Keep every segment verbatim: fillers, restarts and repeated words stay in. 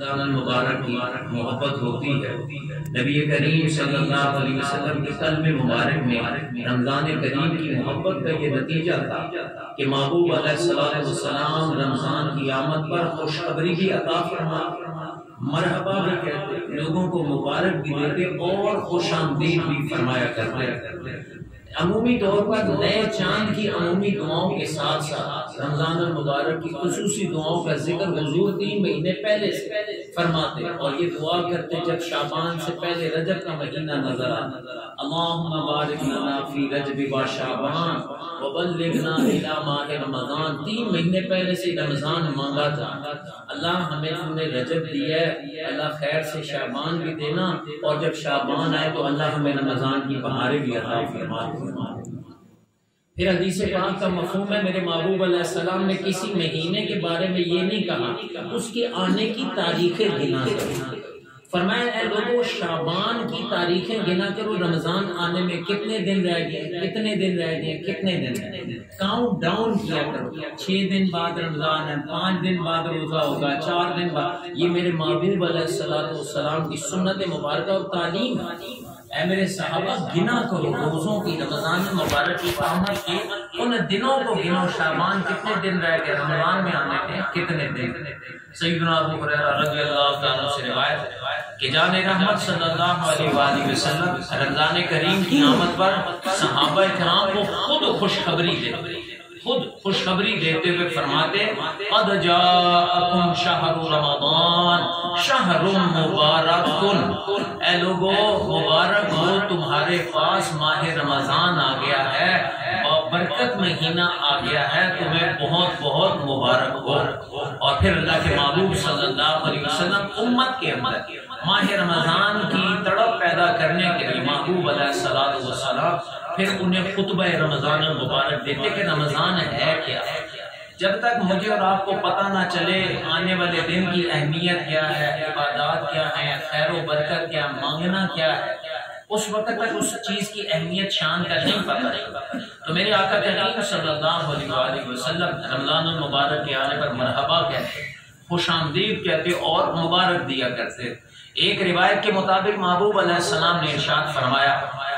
رمضان المبارک کی محبت ہوتی ہے۔ نبی کریم صلی اللہ علیہ وسلم کے قلب مبارک میں رمضان کریم کی محبت کا یہ نتیجہ تھا کہ محبوب علیہ الصلوۃ والسلام رمضان کی آمد پر خوشخبری بھی عطا فرما، مرحبا بھی کہتے، لوگوں کو مبارک بھی دیتے اور خوش آمدید بھی فرمایا کرتے۔ عمومی طور پر نئے چاند کی عمومی دعاؤں کے ساتھ ساتھ رمضان المبارک کی خصوصی دعاؤں کا ذکر حضور تین مہینے پہلے سے فرماتے اور یہ دعا کرتے جب شعبان سے پہلے رجب کا مہینہ نظر آتا، اللہم بارک لنا فی رجب و شعبان وبلغنا الی ماہ رمضان۔ تین مہینے پہلے سے رمضان مانگا تھا، اللہ ہمیں تم نے رجب دیا ہے، اللہ خیر سے شعبان بھی دینا، اور جب شعبان آئے تو اللہ ہمیں رمضان کی بہاریں بھی عطا فرما۔ پھر حدیث پاک کا مفہوم ہے، میرے محبوب علیہ السلام نے کسی مہینے کے بارے میں یہ نہیں کہا اس کے آنے کی تاریخیں گنا کرو، فرمایا اے لوگوں شعبان کی تاریخیں گنا کرو، رمضان آنے میں کتنے دن رہ گئے، کتنے دن رہ گئے، کتنے دن رہ گئے، کاؤنٹ ڈاؤن کیا کرو، چھ دن بعد رمضان ہے، پانچ دن بعد روزہ ہوگا، چار دن بعد۔ یہ میرے محبوب علیہ الصلوۃ والسلام کی سنت مبارکہ اور تعلیم ہے۔ اے میرے صحابہ گنا کرو روزوں کی، رمضان مبارک کی آمد کے ان دنوں کو گنو، شعبان کتنے دن رہ گئے، رمضان میں آنے کے کتنے دن۔ سیدنا ابو ہریرہ رضی اللہ تعالیٰ سے روایت ہے کہ جان رحمت صلی اللہ علیہ وآلہ وسلم رمضان کریم کی آمد پر صحابہ کرام کو خود خوشخبری دیتے خود خوشخبری دیتے ہوئے فرماتے قد جاءکم شہر رمضان شہر مبارک، اے لوگو مبارک ہو تمہارے پاس ماہ رمضان آ گیا ہے، برکت مہینہ آ گیا ہے، تمہیں بہت بہت مبارک ہو۔ اور پھر اللہ کے محبوب صلی اللہ علیہ وسلم امت کے اندر ماہ رمضان کی تڑپ پیدا کرنے کے لیے محبوب علیہ الصلوۃ والسلام پھر انہیں خطبہ رمضان المبارک دیتے کہ رمضان ہے کیا۔ جب تک مجھے اور آپ کو پتہ نہ چلے آنے والے دن کی اہمیت کیا ہے، عبادات کیا ہیں، خیر و برکت کیا، مانگنا کیا ہے، اس وقت تک اس چیز کی اہمیت شان کا نہیں پتہ۔ تو میرے آقا کریم صلی اللہ علیہ وآلہ وسلم رمضان المبارک کے آنے پر مرحبا کہتے، خوش آمدید کہتے اور مبارک دیا کرتے۔ ایک روایت کے مطابق محبوب علیہ السلام نے ارشاد فرمایا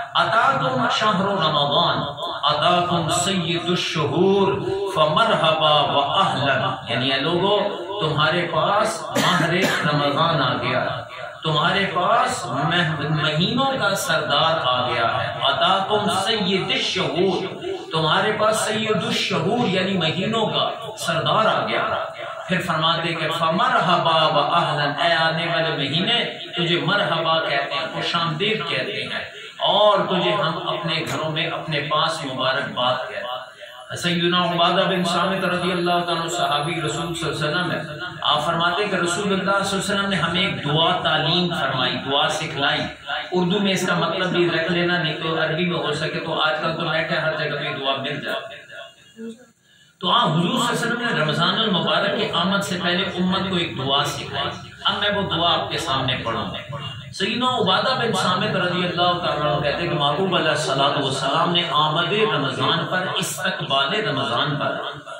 اتاکم شہر رمضان اتاکم سید الشہور فمرحبا و اہلا، یعنی اے لوگو تمہارے پاس ماہ رمضان آ گیا، تمہارے پاس مہینوں کا سردار آ گیا ہے، اتاکم سید الشہور، تمہارے پاس سید الشہور یعنی مہینوں کا سردار آ گیا۔ پھر فرماتے کہ فمرحبا و اہلا، اے آنے والے مہینے تجھے مرحبا کہتے ہیں، خوش آمدید کہتے ہیں، اور تجھے ہم اپنے گھروں میں اپنے پاس مبارکباد کہتے ہیں۔ سیدنا عبادہ بن صامت رضی اللہ تعالیٰ صحابی رسول صلی اللہ علیہ وسلم ہے، آپ فرماتے ہیں کہ رسول اللہ صلی اللہ علیہ وسلم نے ہمیں ایک دعا تعلیم فرمائی، دعا سکھلائی۔ اردو میں اس کا مطلب بھی رکھ لینا، نہیں تو عربی میں ہو سکے تو آج کل تو نیٹ ہے ہر جگہ پہ دعا مل جاتی ہے۔ تو آپ حضور صلی اللہ علیہ وسلم نے رمضان المبارک کی آمد سے پہلے امت کو ایک دعا سکھائی، اب میں وہ دعا آپ کے سامنے پڑھوں گا۔ سیدنا عبادہ بن صامت رضی اللہ تعالیٰ عنہ کہتے ہیں کہ محبوب علیہ الصلوۃ والسلام نے آمد رمضان پر، استقبال رمضان پر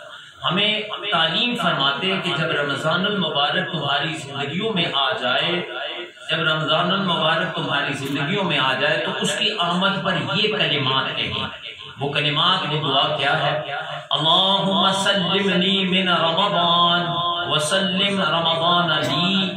ہمیں تعلیم فرماتے کہ جب رمضان المبارک تمہاری زندگیوں میں آ جائے جب رمضان المبارک تمہاری زندگیوں میں آ جائے تو اس کی آمد پر یہ کلمات کہیں۔ وہ کلمات وہ دعا کیا ہے؟ اللہم سلمنی من رمضان وسلم رمضان لی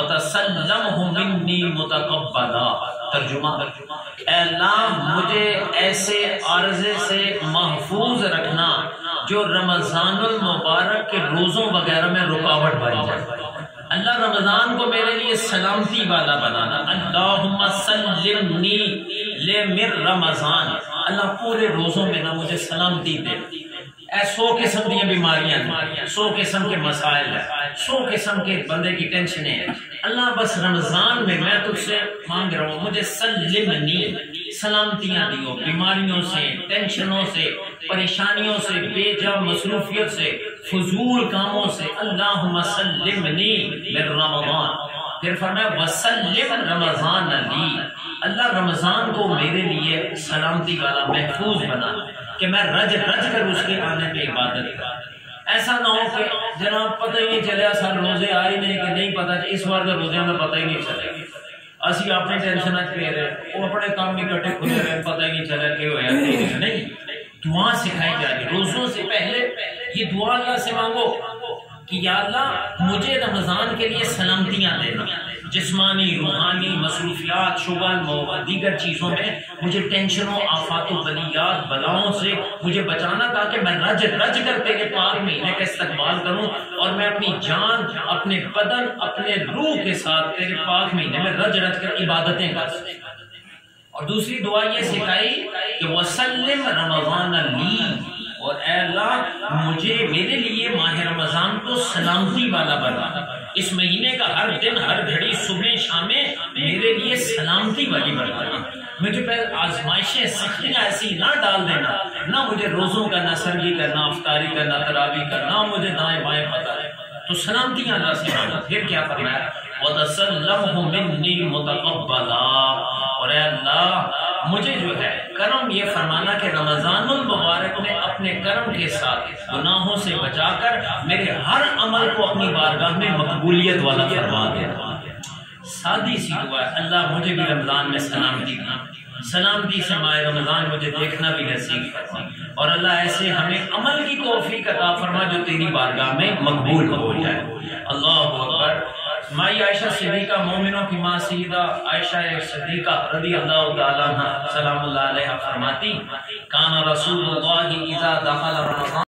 وتسلمہ منی متقبلا۔ ترجمہ، اے اللہ مجھے ایسے عارضے سے محفوظ رکھنا جو رمضان المبارک کے روزوں وغیرہ میں رکاوٹ بن جائے۔ اللہ رمضان کو میرے لیے سلامتی والا بنانا۔ اللہم سلمنی لے من رمضان، اللہ پورے روزوں میں نہ مجھے سلامتی دے۔ اے سو قسم کی بیماریاں ہیں، سو قسم کے مسائل ہیں، سو قسم کے بندے کی ٹینشنیں ہیں، اللہ بس رمضان میں میں تجھ سے مانگ رہا ہوں مجھے سلمنی، سلامتیاں دیو، بیماریوں سے، ٹینشنوں سے، پریشانیوں سے، بے جا مصروفیت سے، فضول کاموں سے۔ اللہم سلمنی من رمضان۔ پھر فرمایا وسلم رمضان لی، اللہ رمضان کو میرے لیے سلامتی والا محفوظ بنا کہ میں رج رج کر اس کے آنے پہ عبادت کروں۔ ایسا نہ ہو کہ جناب پتہ ہی نہیں چلیا سر روزے آ ہی نہیں کہ نہیں پتہ اس بار کے روزے میں پتہ ہی نہیں چلے اسی اپنے ٹینشن پہ رہے وہ اپنے کام بھی کٹے کھلے رہے پتہ ہی نہیں چلا کہ ہوا نہیں. دعا سکھائی جا رہی روزوں سے پہلے یہ دعا اللہ سے مانگو کہ یا اللہ مجھے رمضان کے لیے سلامتیاں دینا، جسمانی روحانی مصروفیات شغل دیگر چیزوں میں مجھے ٹینشنوں آفات و بلیات بلاؤں سے مجھے بچانا تاکہ میں رج رج کر تیرے پاک مہینے کا استقبال کروں اور میں اپنی جان اپنے بدن اپنے روح کے ساتھ تیرے پاک مہینے میں رج رج کر عبادتیں کر سکوں. اور دوسری دعا یہ سکھائی کہ وسلم رمضان لی، اور اے اللہ مجھے میرے لیے ماہ رمضان کو سلامتی والا بنا، اس مہینے کا ہر دن ہر گھڑی صبح شامیں میرے لیے سلامتی والی بنا، مجھے پہ آزمائشیں سختیاں ایسی نہ ڈال دینا، نہ مجھے روزوں کا نہ سرگی کرنا افطاری کرنا تراویح کرنا مجھے دائیں بائیں پتہ ہے. تو سلامتی اللہ سے مانگا. پھر کیا فرمایا وَتَسَلَّمْهُ مِنِّي مُتَقَبَّلًا، اور اے اللہ مجھے جو ہے کرم یہ فرمانا کہ رمضان المبارک میں اپنے کرم کے ساتھ گناہوں سے بچا کر میرے ہر عمل کو اپنی بارگاہ میں مقبولیت والا فرما دینا. سادی سی دعا ہے اللہ مجھے بھی رمضان میں سلامتی دی، سلامتی سے ماہ رمضان مجھے دیکھنا بھی نصیب فرما، اور اللہ ایسے ہمیں عمل کی توفیق عطا فرما جو تیری بارگاہ میں مقبول ہو جائے. اللہ اکبر. مائی عائشہ صدیقہ مومنوں کی ماں سیدہ عائشہ صدیقہ رضی اللہ تعالیٰ عنہ سلام اللہ علیہ فرماتی کان رسول اللہ اذا دخل رمضان